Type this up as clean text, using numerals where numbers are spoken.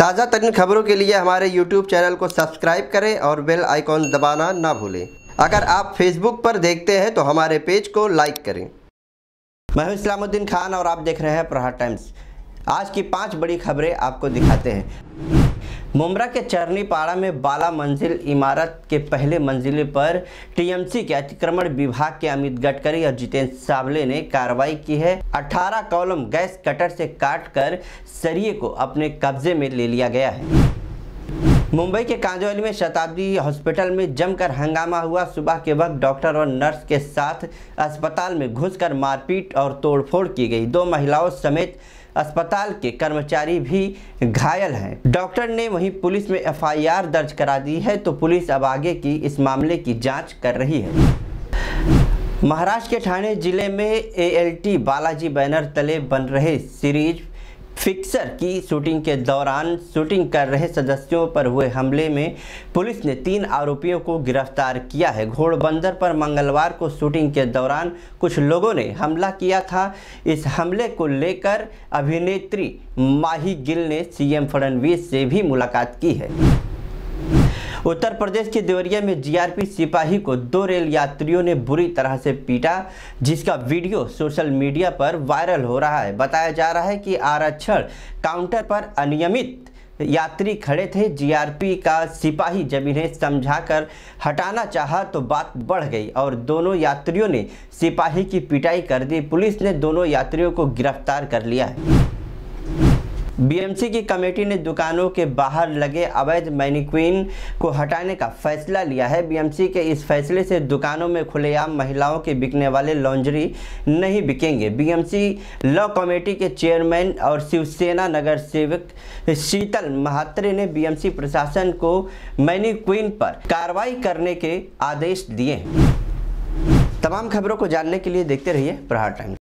ताज़ा तरीन खबरों के लिए हमारे YouTube चैनल को सब्सक्राइब करें और बेल आइकॉन दबाना ना भूलें। अगर आप फेसबुक पर देखते हैं तो हमारे पेज को लाइक करें। मैं हूं इस्लामुद्दीन खान और आप देख रहे हैं प्रहार टाइम्स। आज की 5 बड़ी खबरें आपको दिखाते हैं। मुमरा के चरनीपाड़ा में बाला मंजिल इमारत के पहले मंजिले पर टीएमसी के अतिक्रमण विभाग के अमित गडकरी और जितेंद्र सावले ने कार्रवाई की है। 18 कॉलम गैस कटर से काटकर सरिये को अपने कब्जे में ले लिया गया है। मुंबई के कांदिवली में शताब्दी हॉस्पिटल में जमकर हंगामा हुआ। सुबह के वक्त डॉक्टर और नर्स के साथ अस्पताल में घुसकर मारपीट और तोड़फोड़ की गई। 2 महिलाओं समेत अस्पताल के कर्मचारी भी घायल हैं। डॉक्टर ने वहीं पुलिस में एफआईआर दर्ज करा दी है, तो पुलिस अब आगे की इस मामले की जांच कर रही है। महाराष्ट्र के ठाणे जिले में एएलटी बालाजी बैनर तले बन रहे सीरीज फिक्सर की शूटिंग के दौरान शूटिंग कर रहे सदस्यों पर हुए हमले में पुलिस ने 3 आरोपियों को गिरफ्तार किया है। घोड़बंदर पर मंगलवार को शूटिंग के दौरान कुछ लोगों ने हमला किया था। इस हमले को लेकर अभिनेत्री माही गिल ने सीएम फडणवीस से भी मुलाकात की है। उत्तर प्रदेश के देवरिया में जीआरपी सिपाही को 2 रेल यात्रियों ने बुरी तरह से पीटा, जिसका वीडियो सोशल मीडिया पर वायरल हो रहा है। बताया जा रहा है कि आरक्षण काउंटर पर अनियमित यात्री खड़े थे। जीआरपी का सिपाही जब इन्हें समझाकर हटाना चाहा तो बात बढ़ गई और दोनों यात्रियों ने सिपाही की पिटाई कर दी। पुलिस ने दोनों यात्रियों को गिरफ्तार कर लिया है। बीएमसी की कमेटी ने दुकानों के बाहर लगे अवैध मैनिक्विन को हटाने का फैसला लिया है। बीएमसी के इस फैसले से दुकानों में खुलेआम महिलाओं के बिकने वाले लॉन्ड्री नहीं बिकेंगे। बीएमसी लॉ कमेटी के चेयरमैन और शिवसेना नगर सेवक शीतल महात्रे ने बीएमसी प्रशासन को मैनिक्विन पर कार्रवाई करने के आदेश दिए हैं। तमाम खबरों को जानने के लिए देखते रहिए प्रहार टाइम्स।